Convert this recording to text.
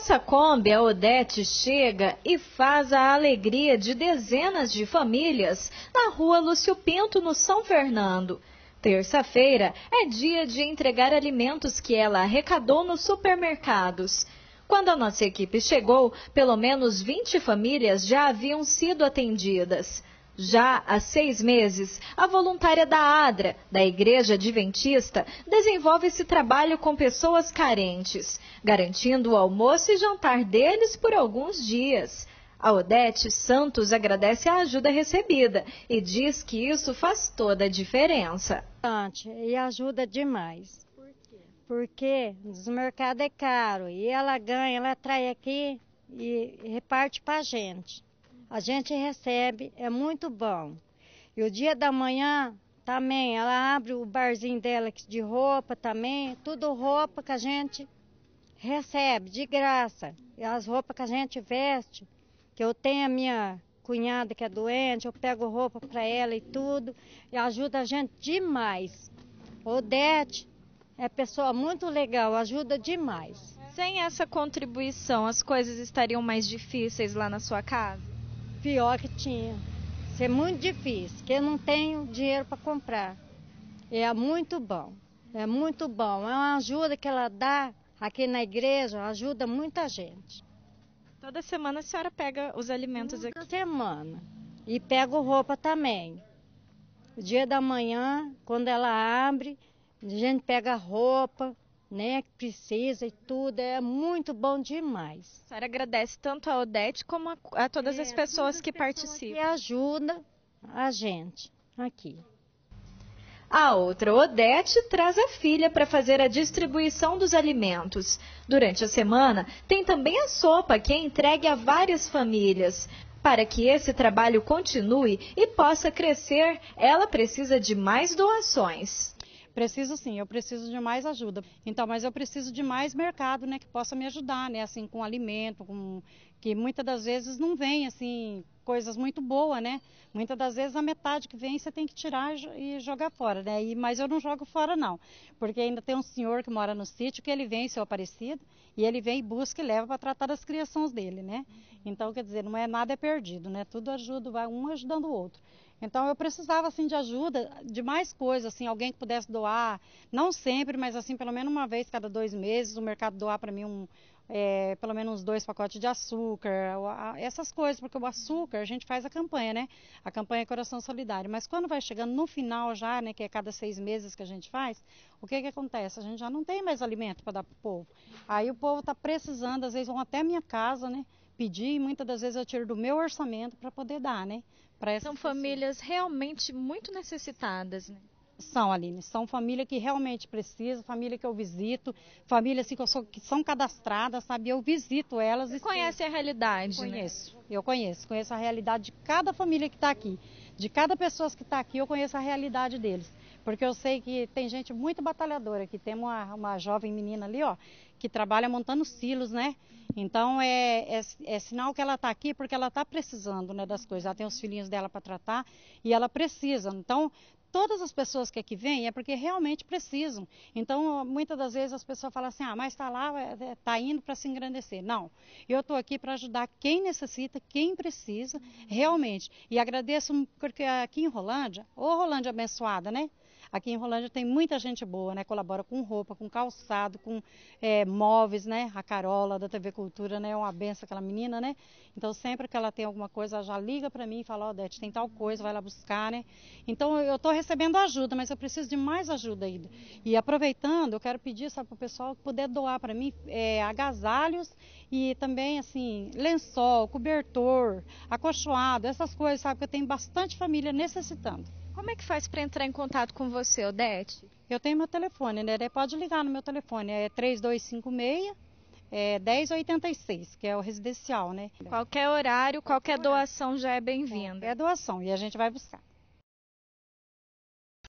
essa Kombi, a Odete chega e faz a alegria de dezenas de famílias na rua Lúcio Pinto, no São Fernando. Terça-feira é dia de entregar alimentos que ela arrecadou nos supermercados. Quando a nossa equipe chegou, pelo menos 20 famílias já haviam sido atendidas. Já há 6 meses, a voluntária da ADRA, da Igreja Adventista, desenvolve esse trabalho com pessoas carentes, garantindo o almoço e jantar deles por alguns dias. A Odete Santos agradece a ajuda recebida e diz que isso faz toda a diferença. E ajuda demais. Por quê? Porque o mercado é caro e ela ganha, ela traz aqui e reparte para a gente. A gente recebe, é muito bom. E o dia da manhã também, ela abre o barzinho dela de roupa também, tudo roupa que a gente recebe de graça. E as roupas que a gente veste, que eu tenho a minha cunhada que é doente, eu pego roupa para ela e tudo, e ajuda a gente demais. Odete é pessoa muito legal, ajuda demais. Sem essa contribuição, as coisas estariam mais difíceis lá na sua casa? Pior que tinha. Isso é muito difícil, porque eu não tenho dinheiro para comprar. É muito bom, é muito bom. É uma ajuda que ela dá aqui na igreja, ajuda muita gente. Toda semana a senhora pega os alimentos aqui? Toda semana. E pego roupa também. O dia da manhã, quando ela abre, a gente pega roupa, né, que precisa e tudo, é muito bom demais. A senhora agradece tanto a Odete como a todas as pessoas que participam. Que ajudam a gente aqui. A outra Odete traz a filha para fazer a distribuição dos alimentos. Durante a semana, tem também a sopa que é entregue a várias famílias. Para que esse trabalho continue e possa crescer, ela precisa de mais doações. Preciso sim, eu preciso de mais ajuda. Então, mas eu preciso de mais mercado, né, que possa me ajudar, né, assim, com alimento, que muitas das vezes não vem, assim, coisas muito boas, né? Muitas das vezes a metade que vem você tem que tirar e jogar fora, né? Mas eu não jogo fora não, porque ainda tem um senhor que mora no sítio que ele vem, seu Aparecido, e ele vem e busca e leva para tratar das criações dele, né? Então, quer dizer, não é nada perdido, né? Tudo ajuda, vai um ajudando o outro. Então eu precisava assim de ajuda, de mais coisas, assim, alguém que pudesse doar, não sempre, mas assim pelo menos uma vez cada 2 meses, o mercado doar para mim pelo menos uns 2 pacotes de açúcar, essas coisas, porque o açúcar a gente faz a campanha, né? A campanha Coração Solidário. Mas quando vai chegando no final já, né, que é cada 6 meses que a gente faz, o que acontece? A gente já não tem mais alimento para dar para o povo. Aí o povo está precisando, às vezes vão até minha casa, né? Pedir e muitas das vezes eu tiro do meu orçamento para poder dar, né? São famílias realmente muito necessitadas, né? São, Aline, são famílias que realmente precisam, família que eu visito, famílias assim, que são cadastradas, sabe? Eu visito elas. Você conhece a realidade, conheço, né? Eu conheço a realidade de cada família que está aqui. De cada pessoa que está aqui, eu conheço a realidade deles. Porque eu sei que tem gente muito batalhadora aqui. Tem uma jovem menina ali, ó, que trabalha montando silos, né? Então é sinal que ela está aqui porque ela está precisando, né, das coisas. Ela tem os filhinhos dela para tratar e ela precisa. Então, todas as pessoas que aqui vêm é porque realmente precisam. Então, muitas das vezes as pessoas falam assim, mas está lá, está indo para se engrandecer. Não, eu estou aqui para ajudar quem necessita, quem precisa, realmente. E agradeço porque aqui em Rolândia, ô Rolândia abençoada, né? Aqui em Rolândia tem muita gente boa, né? Colabora com roupa, com calçado, com móveis, né? A Carola da TV Cultura, né? É uma benção aquela menina, né? Então sempre que ela tem alguma coisa, ela já liga para mim e fala, Odete, tem tal coisa, vai lá buscar, né? Então eu estou recebendo ajuda, mas eu preciso de mais ajuda ainda. E aproveitando, eu quero pedir para o pessoal que puder doar para mim agasalhos e também, assim, lençol, cobertor, acolchoado, essas coisas, sabe? Que eu tenho bastante família necessitando. Como é que faz para entrar em contato com você, Odete? Eu tenho meu telefone, né? Pode ligar no meu telefone, é 3256 1086, que é o residencial, né? Qualquer horário, qualquer doação já é bem-vinda. É doação e a gente vai buscar.